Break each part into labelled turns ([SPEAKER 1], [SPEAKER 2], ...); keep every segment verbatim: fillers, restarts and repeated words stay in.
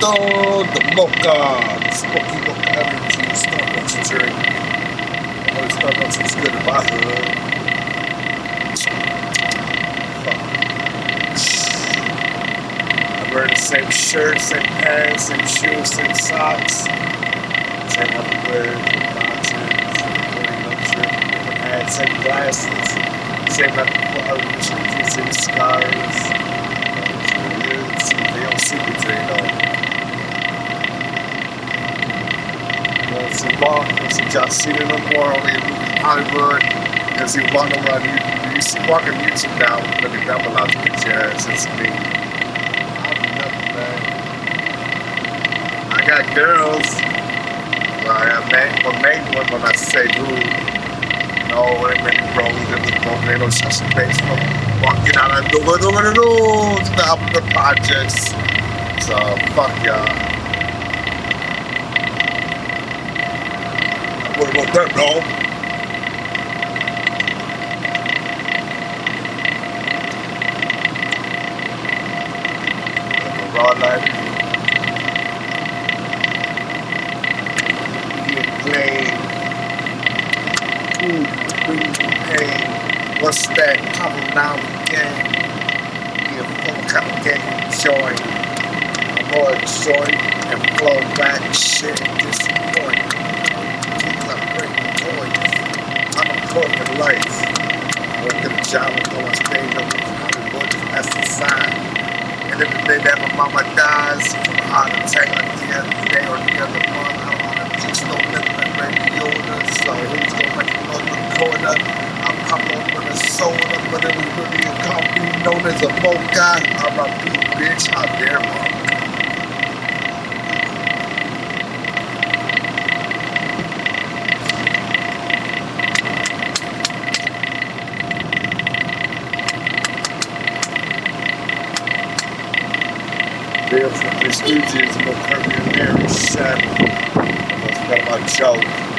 [SPEAKER 1] todo the mocha, smoky mocha energy, Starbucks drink. I know Starbucks is good in my hood. I wear the same shirt, same pants, same shoes, same socks, same underwear, same boxers, same hats, same glasses, same shoes, same scars. They don't see me today though. You don't see Bob, you don't see John Cena no more, only in Hollywood. You don't see walking around YouTube. You see walking YouTube now, let me double out the bitch ass. It's me. I'm nothing, man. I got girls. Well, I got main, well, main one when I say dude. No, it ain't many bros. Ain't no such face from walking out of the door, door, door, door, to the album, the projects. So, fuck y'all. What about that, no? Raw life. Get played. Ooh, bring pain. What's that? Coming now again. Get full kind of game joy. I'm more joy and flow back shit. Disappoint. Keep up breaking toys. I'm a corporate life. Working a job and going staying up in Hollywood. That's the sign. And every day that my mama dies from a heart attack like the other day or the other month, I don't want to teach no living and radiola. So who's gonna make it on the corner? I'll come up with a soda, but it was really a coffee known as a mocha. I'm a big bitch, how dare one. Bill from the Stooges, more curvy and very sad. I forgot about Joe.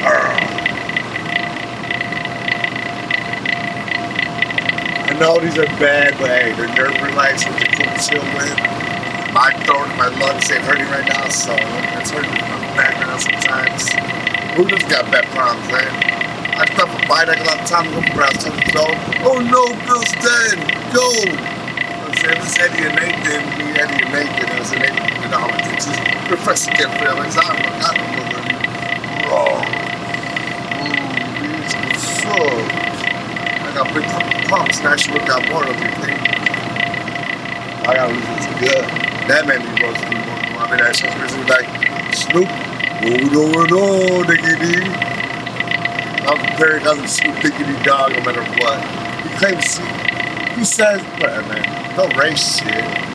[SPEAKER 1] I know these are bad, but hey, they're nerve relaxed with the cool chill with. My throat and my lungs ain't hurting right now, so it's hurting in the back right now sometimes. Who just got back problems, man? I thought for Biden a lot of time ago, but I was telling you, oh no, Bill's dead, go! It was Eddie and Nathan, me, Eddie and Nathan, it was an Eddie, you know, it's just refreshing to get feelings. I don't know, I don't know what it raw. Ooh, these are so. I got big pumps, now she got more of everything. I got this good. That made me roast me more. I mean, that shit's really like, Snoop, hold on, on, diggity. I'm comparing other Snoop diggity dog no matter what. He claims, he says, man, no race shit.